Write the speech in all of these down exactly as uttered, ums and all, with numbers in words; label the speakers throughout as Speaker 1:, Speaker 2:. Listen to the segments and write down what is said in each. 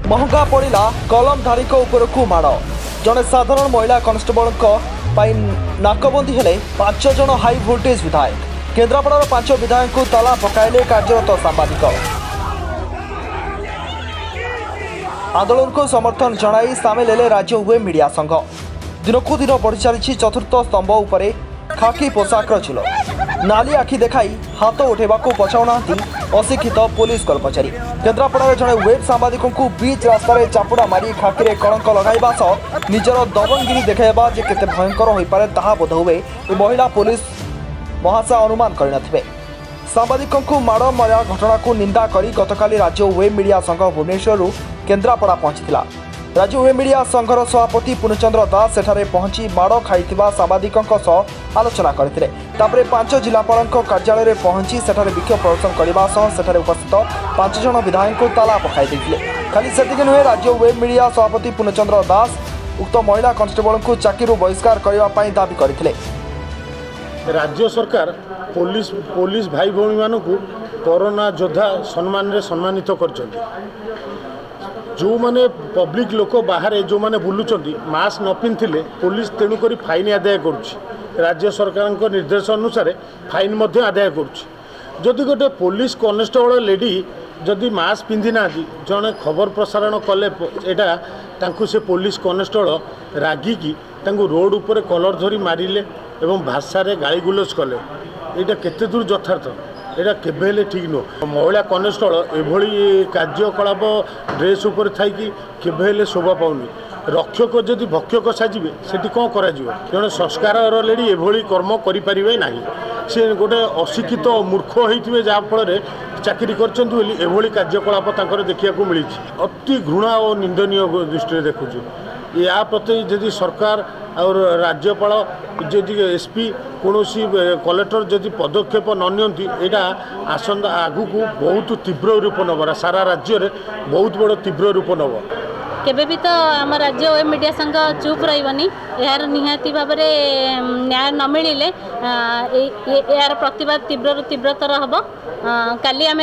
Speaker 1: महंगा पड़ा कलमधारी उपरकू माड़ जड़े साधारण महिला कनेस्टेबल नाकबंदी हेले पांच जन हाई वोल्टेज विधायक केन्द्रापड़ार पांच विधायक को ताला पकाइले कार्यरत सांबादिक आंदोलन को समर्थन जणाई सामिल हेले राज्य हुए मीडिया संघ दिनकू दिन बढ़ी चली चतुर्थ स्तंभ उपरे खाकी पोशाक चिलो नाली आखि देखाई हाथ उठेबा पछाऊना अशिक्षित पुलिस कर्मचारी केन्द्रापड़ार जड़े वेब सांबादिक बीच रास्तार चापुड़ा मारी खाकी कलंक लगाइबा सह निजर दबंगिरी देखाइबा जे केते भयंकर होई पारे ताहा बोध हुए महिला पुलिस महाशा अनुमान करनथिबे सांबादिकों माड़ मरा घटना को निंदा करी गतकाली राज्य वेब मीडिया संघ भुवनेश्वर केन्द्रापड़ा पहुंचीला राज्य वेब मीडिया संघर सभापति पूर्णचंद्र दास सेठारे पहुंची माड़ खाइथिबा सांबादिकों सह आलोचना करथिले तापरे पांच जिलापाल कार्यालय में पहुंची सेठारे विक्षोभ प्रदर्शन करने सह सेठारे उपस्थित पांच जन विधायक को ताला पकाई देथिले खाली सेतिक नुहे राज्य वेब मीडिया सभापति पूर्णचंद्र दास उक्त महिला कनेस्टेबल को चाकरी बहिष्कार करने दाबी करथिले।
Speaker 2: राज्य सरकार पुलिस पुलिस भाई भौणी मानू कोरोना योद्धा सम्मान रे सम्मानित कर जो माने पब्लिक लोक बाहर जो माने बुलुचंती मास्क न पिंधिले पुलिस तेणुक फाइन आदाय करुच्ची राज्य सरकार निर्देश अनुसार फाइन मध्य आदाय करुच्ची जदि गोटे पुलिस कनेस्टेबल लेडी जदि मास्क पिंधि ना जड़े खबर प्रसारण कले एटा तांकु से पुलिस कनेस्टेबल रागिकी तांकु रोड उपर कलर धरी मारिले एवं भाषा रे गाली गुलज कले एटा केते दूर यथार्थ एटा केबेले ठीक नुह महिला कनेस्टेबल एभली कार्यकलाप ड्रेस उपर थी केबेले शोभा पाऊनी रक्षक जदि भक्षक साजिबे सेठी कौन करा जड़े संस्कार लेडी एभली कर्म करें ना सी गोटे अशिक्षित मूर्ख होते जहाँफल चाकरी करभली कार्यकलाप देखा मिली अति घृणा और निंदनीय दृष्टि देखुचु या प्रति जदि सरकार और राज्यपाल जदि एसपी कौन कलेक्टर जदि पदक्षेप ननियंती एटा आसंदा आगु को बहुत तीव्र रूप नब सारा राज्य में बहुत बड़ तीव्र रूप नब
Speaker 3: केबे भी तो आम राज्य वेब मीडिया संघ चुप रही यार निहाती भाव न्याय न मिले यार प्रतिवाद तीव्र तीव्रतर हम काली आम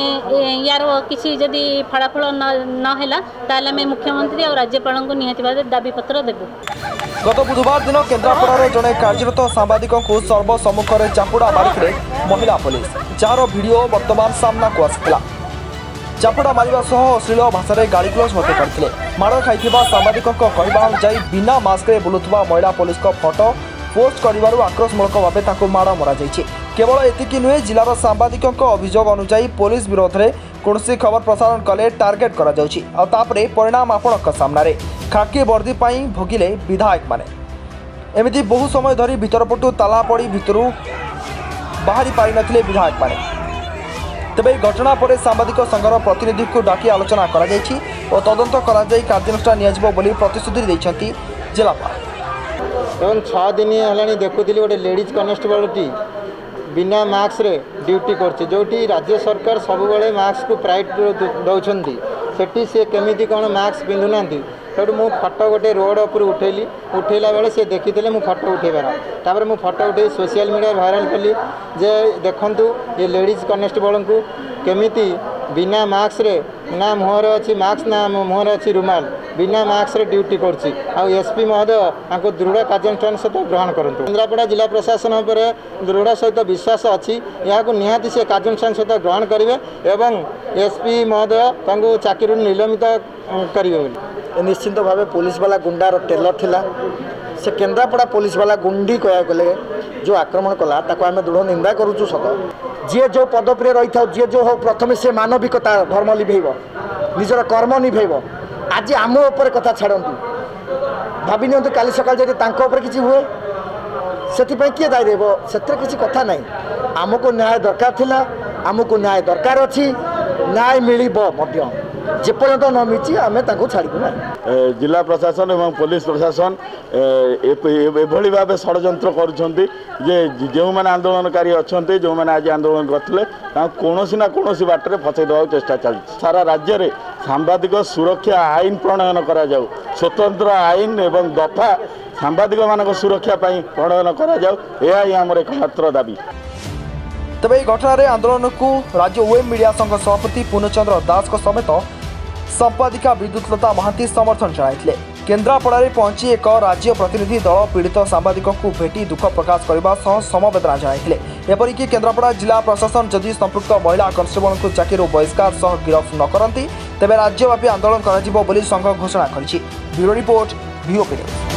Speaker 3: यार किसी जदि फलाफल नहला ताल मुख्यमंत्री और राज्यपाल को निहाती भाव दाबी पत्र देबू।
Speaker 1: गत बुधवार दिन केन्द्रापड़ार जड़े कार्यरत सांबादिक सर्वसम्मुख में चापुड़ा मारी महिला पुलिस जार भिडियो वर्तमान सामना को आसाला चापुड़ा मारिबा सह अश्लील भाषा में गालीगुलज करते माड़ खाई सांबादिकों कहवा अनुसार बिना मास्क बुलुवा महिला पुलिस फोटो पोस्ट कर आक्रोशमूलक भाव माड़ मरा केवल एतिकी नुहे जिलार सांबादिकों अभियोग अनुसार पुलिस विरोध में कौन खबर प्रसारण कले टार्गेट कर परिणाम आपण सामने खाकी वर्दी भोगिले विधायक माने एमती बहु समय धरी भितरपटू ताला पड़ी भितर बाहरी पारि नथिले विधायक माने तेबे घटना पर सांबादिक संघर प्रतिनिधि को डाकी आलोचना करा जायछि और तदंत करा जाय कार्यानुष्ठान नियाजिबो बोली प्रतिश्रुति दैछंती जिलापाल।
Speaker 4: एवं छः दिन है देखुली गोटे लेडीज कनेस्टेबल टी बिना मास्क रे ड्यूटी करछि जोटी राज्य सरकार सब बेले मास्क को प्राइट दौरान सेठी से केमिति कौन मास्क पिंधुना तो मु फटो गोटे रोड उपर उठेली उठेला बेले से देखी मु फटो उठेबार तापर मु फटो उठे सोशल मीडिया भाइराल कली जे देखंतु ये लेडीज कनेस्टेबल को केमिति बिना मास्क रे ना मुहर अच्छी मास्क ना मुहर अच्छी रुमाल बिना मास्क रे ड्यूटी करछि आ एसपी महोदय ताको दृढ़ कार्यानुष्ठान सहित ग्रहण करंतु। केन्द्रापड़ा जिला प्रशासन पर दृढ़ सहित विश्वास अच्छी यहाँ निहाती से कार्यानुष्ठान सहित ग्रहण करेंगे एवं एसपी महोदय ताको चाकरी निलंबित करेंगे।
Speaker 5: निश्चिंत भाव पुलिस वाला गुंडार टेलर थिला से केन्द्रापड़ा पुलिस वाला गुंडी कह गले जो आक्रमण कला ताको आम दृढ़ निंदा करुचु सत जी जो पदवी रही था जी जो हो प्रथम से मानविकता धर्म निभेब निजर कर्म निभेब आज आम उपर कथा छाड़तु भावी नि काली सकाल जब तांको किसी हुए से किए दायी देव से किसी कथा ना आमको न्याय दरकार थिला आमको न्याय दरकार अच्छी न्याय मिल जेपर्यंत न मिची आम छाड़ू ना।
Speaker 2: जिला प्रशासन एवं पुलिस प्रशासन एभली भाव षड्यंत्र करुँचे जो मैंने आंदोलनकारी अच्छा जो मैंने आज आंदोलन करते कौन ना कौन बाटर फसई देवा चेष्टा चलती सारा राज्य में सांबादिक सुरक्षा आईन प्रणयन करा जाऊ स्वतंत्र आईन एवं दफा सांबादिक मान सुरक्षा प्रणयन करा जाऊ यह ही आमर एकमात्र दाबी।
Speaker 1: तेज घटना आंदोलन को राज्य वेब मीडिया संघ सभापति पूर्णचंद्र दास समेत संपादिका विद्युतलता महांती समर्थन जणाइथिले। केन्द्रापड़ारे पहुंची एक राज्य प्रतिनिधि दल पीड़ित सांबादिक को भेटी दुख प्रकाश करने सह समवेदना जणाइथिले। एपरिक केन्द्रापड़ा जिला प्रशासन जदि संपृक्त महिला कन्स्टेबल को चाकरी बहिष्कार सह गिरफ न करती तेबे राज्यव्यापी आंदोलन करा संघ घोषणा करिछि। Bureau report, VOP news.